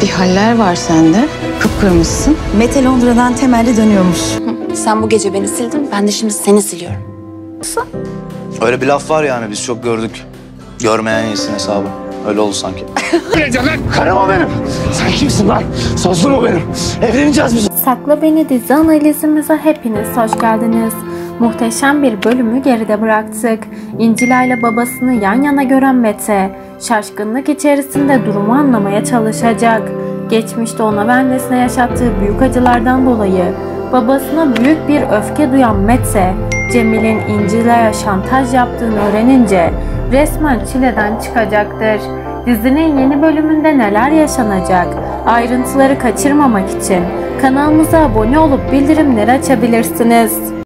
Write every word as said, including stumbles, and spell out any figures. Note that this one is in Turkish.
Bir haller var sende. Kıpkırmızısın. Mete Londra'dan temelli dönüyormuş. Sen bu gece beni sildin, ben de şimdi seni siliyorum. Öyle bir laf var yani, biz çok gördük. Görmeyen iyisin hesabı. Öyle oldu sanki. Karım o benim. Sen kimsin lan? Sözlüm o benim. Evleneceğiz biz. Sakla Beni dizi analizimize hepiniz hoş geldiniz. Muhteşem bir bölümü geride bıraktık. İncila ile babasını yan yana gören Mete, şaşkınlık içerisinde durumu anlamaya çalışacak. Geçmişte ona ve annesine yaşattığı büyük acılardan dolayı babasına büyük bir öfke duyan Mete, Cemil'in İncila'ya şantaj yaptığını öğrenince resmen çileden çıkacaktır. Dizinin yeni bölümünde neler yaşanacak? Ayrıntıları kaçırmamak için kanalımıza abone olup bildirimleri açabilirsiniz.